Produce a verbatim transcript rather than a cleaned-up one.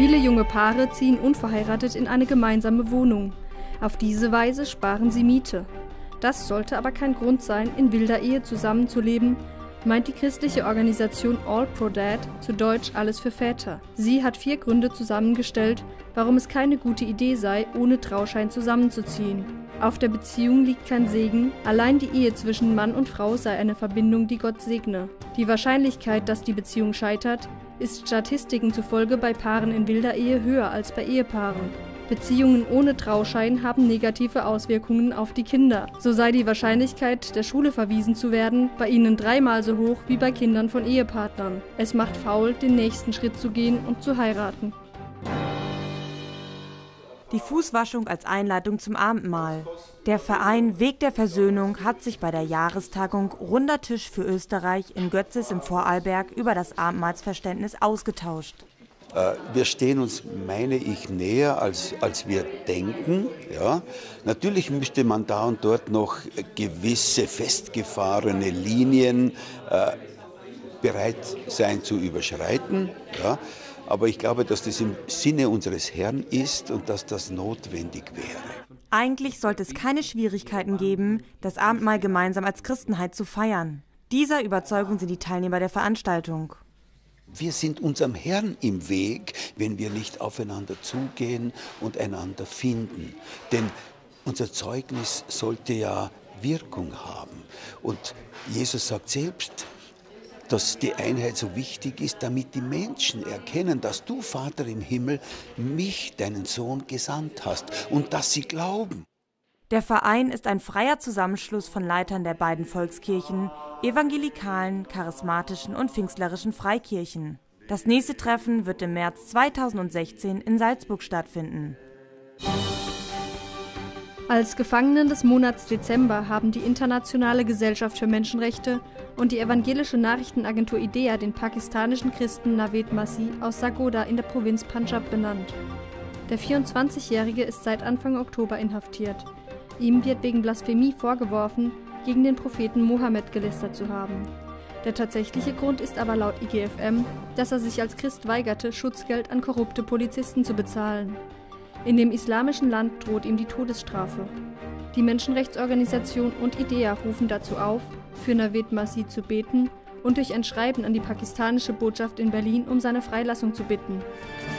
Viele junge Paare ziehen unverheiratet in eine gemeinsame Wohnung. Auf diese Weise sparen sie Miete. Das sollte aber kein Grund sein, in wilder Ehe zusammenzuleben, meint die christliche Organisation All Pro Dad, zu Deutsch Alles für Väter. Sie hat vier Gründe zusammengestellt, warum es keine gute Idee sei, ohne Trauschein zusammenzuziehen. Auf der Beziehung liegt kein Segen, allein die Ehe zwischen Mann und Frau sei eine Verbindung, die Gott segne. Die Wahrscheinlichkeit, dass die Beziehung scheitert, ist Statistiken zufolge bei Paaren in wilder Ehe höher als bei Ehepaaren. Beziehungen ohne Trauschein haben negative Auswirkungen auf die Kinder. So sei die Wahrscheinlichkeit, der Schule verwiesen zu werden, bei ihnen dreimal so hoch wie bei Kindern von Ehepartnern. Es macht faul, den nächsten Schritt zu gehen und zu heiraten. Die Fußwaschung als Einleitung zum Abendmahl. Der Verein Weg der Versöhnung hat sich bei der Jahrestagung Runder Tisch für Österreich in Götzis im Vorarlberg über das Abendmahlsverständnis ausgetauscht. Wir stehen uns, meine ich, näher, als, als wir denken. Ja. Natürlich müsste man da und dort noch gewisse festgefahrene Linien äh, bereit sein zu überschreiten. Ja. Aber ich glaube, dass das im Sinne unseres Herrn ist und dass das notwendig wäre. Eigentlich sollte es keine Schwierigkeiten geben, das Abendmahl gemeinsam als Christenheit zu feiern. Dieser Überzeugung sind die Teilnehmer der Veranstaltung. Wir sind unserem Herrn im Weg, wenn wir nicht aufeinander zugehen und einander finden. Denn unser Zeugnis sollte ja Wirkung haben. Und Jesus sagt selbst, dass die Einheit so wichtig ist, damit die Menschen erkennen, dass du, Vater im Himmel, mich, deinen Sohn, gesandt hast und dass sie glauben. Der Verein ist ein freier Zusammenschluss von Leitern der beiden Volkskirchen, evangelikalen, charismatischen und pfingstlerischen Freikirchen. Das nächste Treffen wird im März zweitausendsechzehn in Salzburg stattfinden. Als Gefangenen des Monats Dezember haben die Internationale Gesellschaft für Menschenrechte und die evangelische Nachrichtenagentur IDEA den pakistanischen Christen Naved Masih aus Sargodha in der Provinz Punjab benannt. Der vierundzwanzigjährige ist seit Anfang Oktober inhaftiert. Ihm wird wegen Blasphemie vorgeworfen, gegen den Propheten Mohammed gelästert zu haben. Der tatsächliche Grund ist aber laut I G F M, dass er sich als Christ weigerte, Schutzgeld an korrupte Polizisten zu bezahlen. In dem islamischen Land droht ihm die Todesstrafe. Die Menschenrechtsorganisation und IDEA rufen dazu auf, für Naved Masih zu beten und durch ein Schreiben an die pakistanische Botschaft in Berlin um seine Freilassung zu bitten.